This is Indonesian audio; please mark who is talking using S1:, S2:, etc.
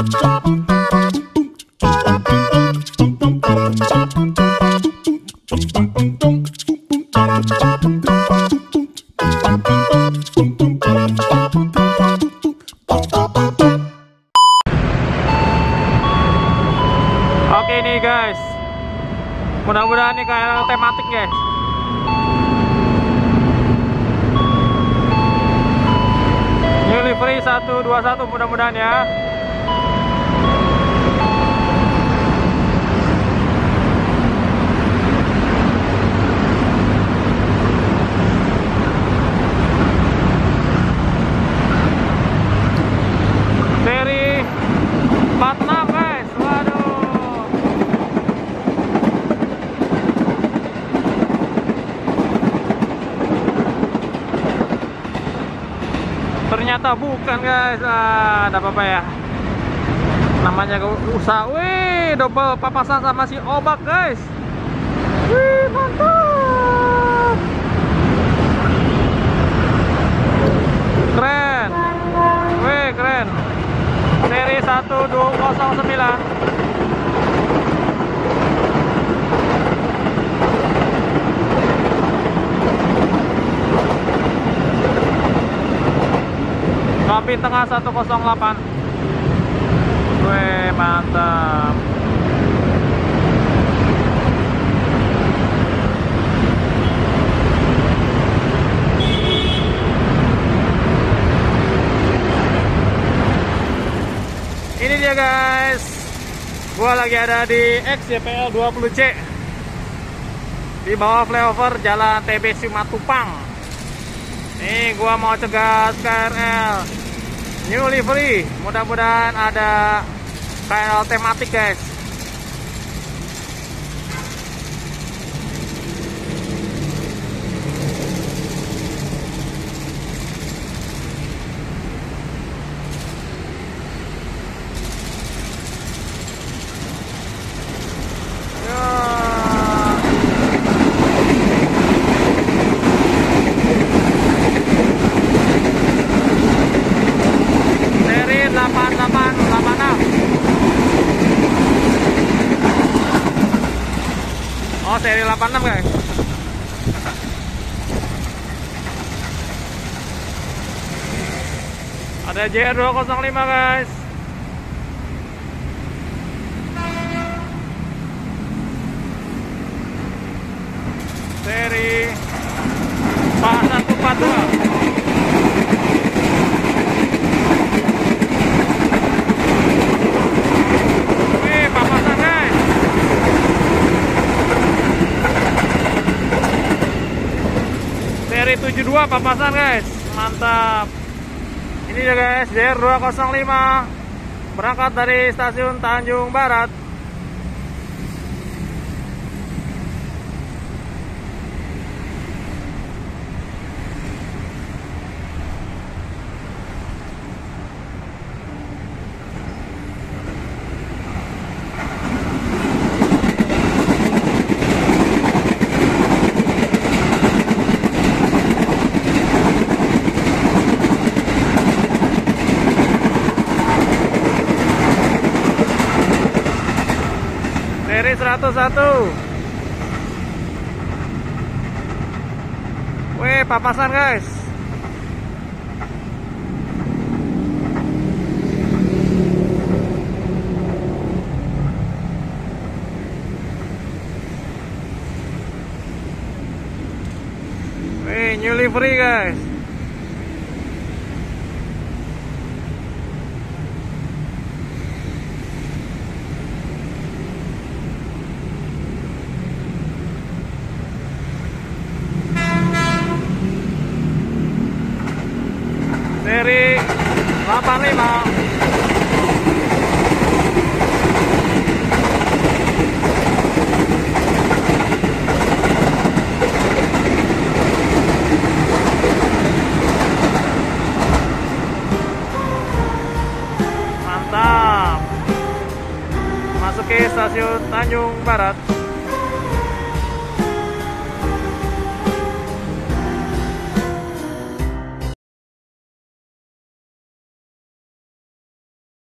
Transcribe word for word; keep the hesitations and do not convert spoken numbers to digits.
S1: Oke nih guys, mudah-mudahan ini K R L tematik guys. New livery satu dua satu mudah-mudahan ya. Seri empat enam guys. Waduh. Ternyata bukan guys. Ah, ada apa-apa ya. Namanya usaha. Wih, double papasan sama si obak guys. Wih, mantap. Keren. Wih, keren. Seri satu dua nol sembilan. Kopi tengah satu nol delapan. Wih, mantap. Ini dia guys, gua lagi ada di X Y P L dua puluh C di bawah flyover Jalan T B Simatupang. Nih gua mau cegas K R L new livery, mudah-mudahan ada K R L tematik guys. Oh, seri delapan enam guys. Ada J R dua nol lima guys. Seri empat satu empat dua. Seri tujuh dua papasan guys, mantap. Ini dia guys, J R dua nol lima berangkat dari stasiun Tanjung Barat. Seri seratus satu. Wih, papasan guys. Wih, new livery guys. Seri delapan lima. Mantap. Masuki stasiun Tanjung Barat.